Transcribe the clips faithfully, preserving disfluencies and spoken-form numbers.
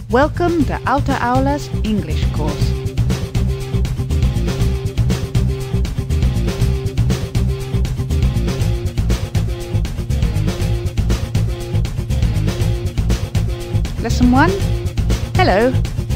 Welcome to Alta Aula's English course. Lesson one. Hello.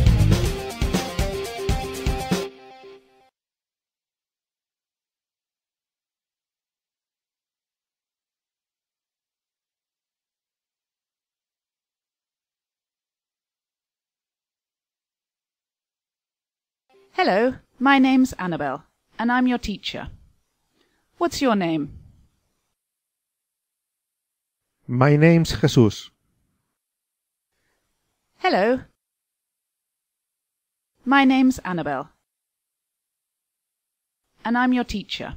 Hello, my name's Annabelle, and I'm your teacher. What's your name? My name's Jesús. Hello. My name's Annabelle, and I'm your teacher.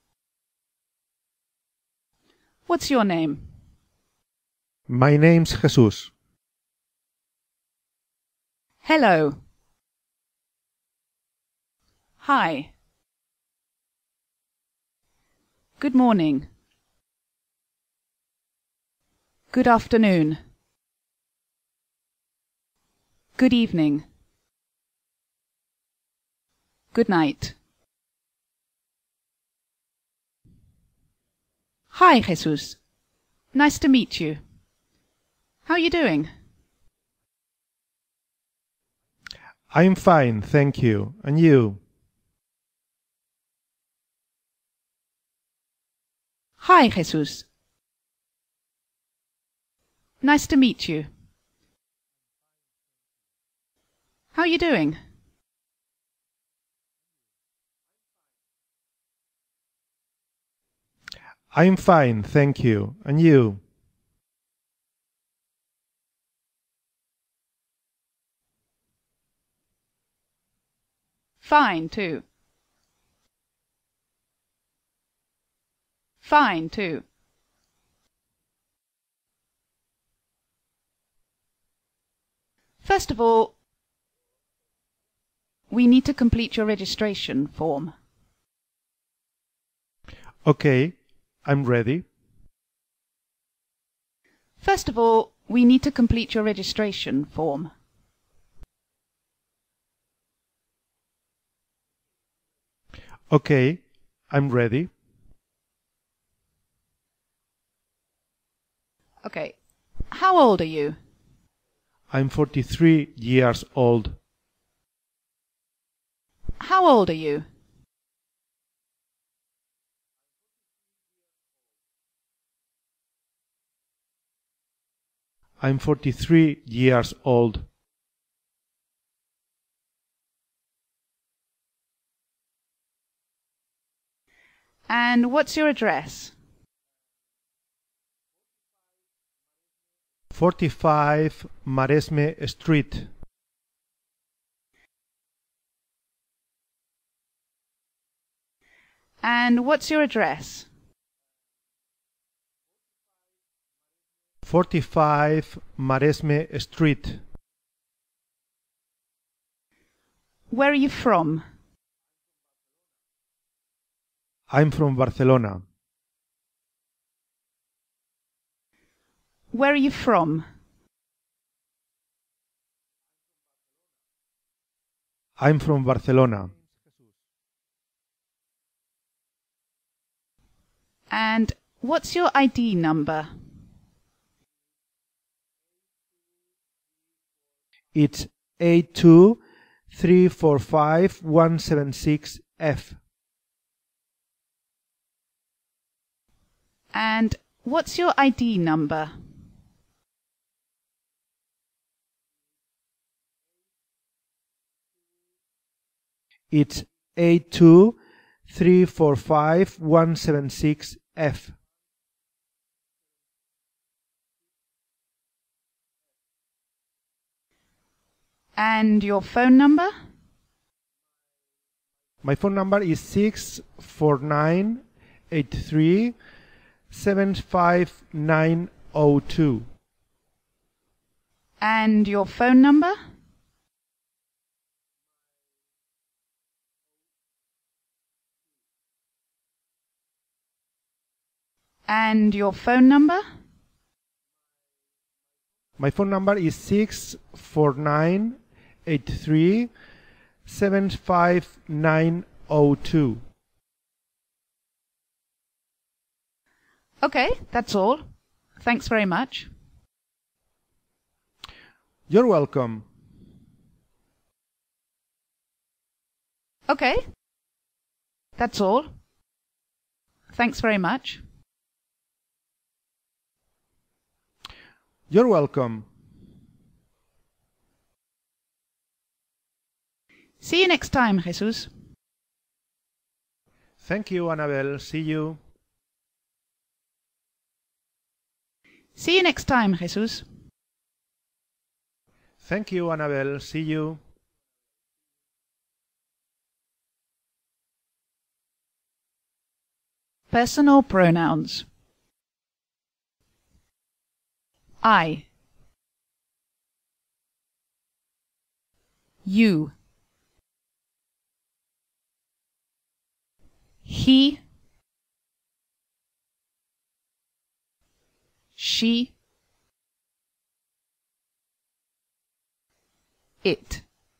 What's your name? My name's Jesús. Hello. Hi. Good morning. Good afternoon. Good evening. Good night. Hi, Jesus. Nice to meet you. How are you doing? I'm fine, thank you. And you? Hi, Jesus. Nice to meet you. How are you doing? I'm fine, thank you. And you? Fine, too. Fine, too. First of all, we need to complete your registration form. Okay, I'm ready. First of all, we need to complete your registration form. Okay, I'm ready. Okay. How old are you? I'm forty-three years old. How old are you? I'm forty-three years old. And what's your address? forty-five Maresme Street. And what's your address? forty-five Maresme Street. Where are you from? I'm from Barcelona. Where are you from? I'm from Barcelona. And what's your I D number? It's eight two three four five one seven six F. And what's your I D number? It's eight two three four five one seven six F. And your phone number? My phone number is six four nine eight three seven five nine zero two. And your phone number? And your phone number? My phone number is six four nine eight three seven five nine zero two. Okay, that's all. Thanks very much. You're welcome. Okay, that's all. Thanks very much. You're welcome. See you next time, Jesus. Thank you, Annabelle. See you. See you next time, Jesus. Thank you, Annabelle. See you. Personal pronouns. I. You. He. She. It.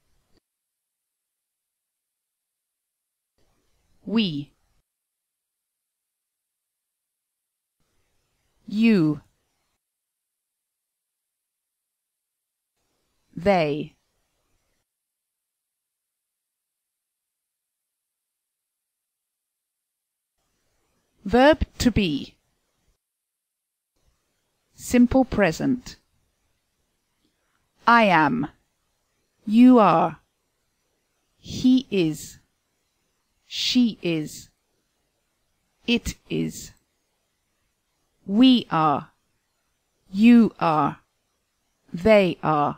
We. You. They. Verb to be. Simple present. I am. You are. He is. She is. It is. We are. You are. They are.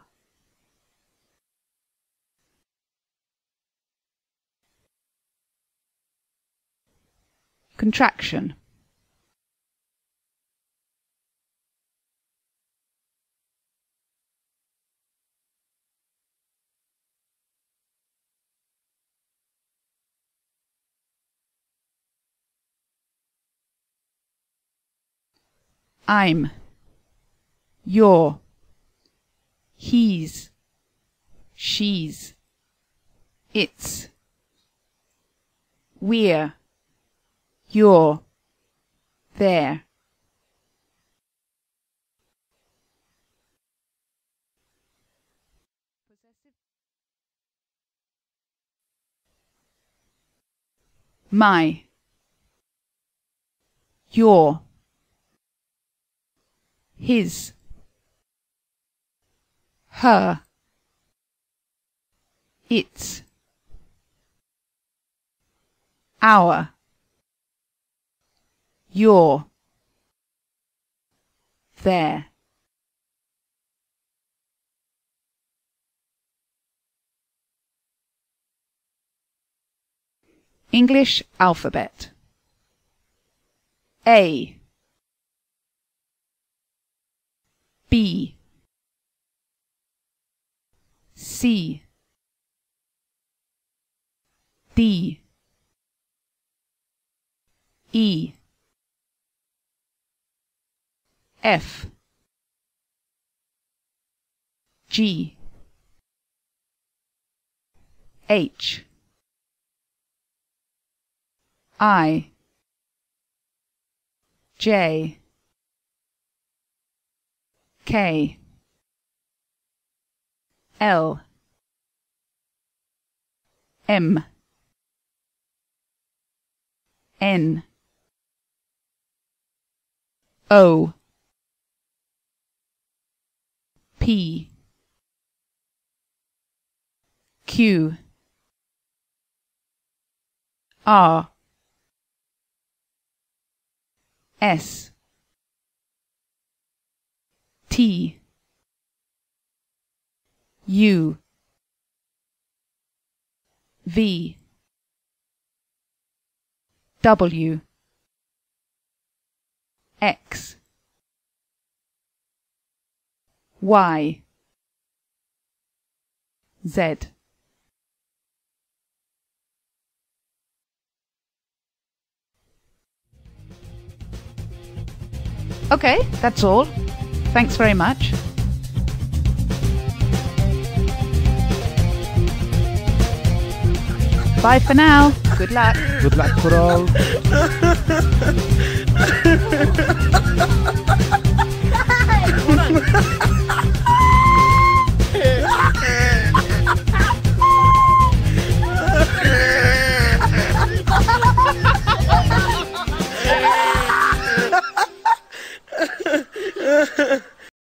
Contraction. I'm. You're. He's. She's. It's. We're. You're. There. My. Your. His. Her. Its. Our. Your. Their. English alphabet. A. B. C. D. E. F. G. H. I. J. K. L. M. N. O. P. Q. R. S. T. U. V. W. X. Y. Z. Okay, that's all. Thanks very much. Bye for now. Good luck. Good luck for all.